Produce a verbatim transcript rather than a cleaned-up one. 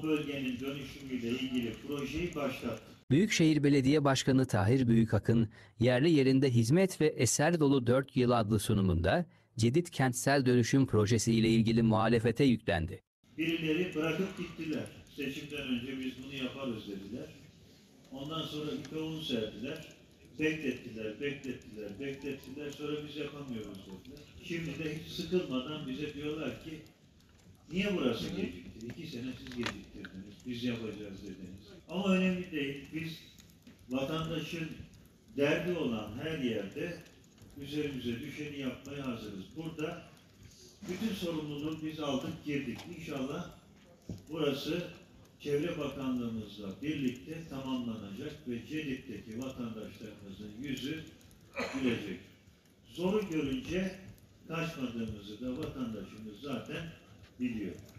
bölgenin dönüşümüyle ilgili projeyi başlattık. Büyükşehir Belediye Başkanı Tahir Büyükakın, yerli yerinde hizmet ve eser dolu dört yıl adlı sunumunda Cedid Kentsel Dönüşüm Projesi ile ilgili muhalefete yüklendi. Birileri bırakıp gittiler. Seçimden önce biz bunu yaparız dediler. Ondan sonra ipe un serdiler. Beklettiler, beklettiler, beklettiler. Sonra biz yapamıyoruz dediler. Şimdi de hiç sıkılmadan bize diyorlar ki niye burası gecikti? İki sene siz geciktirdiniz. Biz yapacağız dediniz. Ama önemli değil. Biz vatandaşın derdi olan her yerde üzerimize düşeni yapmaya hazırız. Burada bütün sorumluluğu biz aldık, girdik. İnşallah burası Çevre Bakanlığımızla birlikte tamamlanacak ve Cedid'deki vatandaşlarımızın yüzü gülecek. Zoru görünce kaçmadığımızı da vatandaşımız zaten biliyor.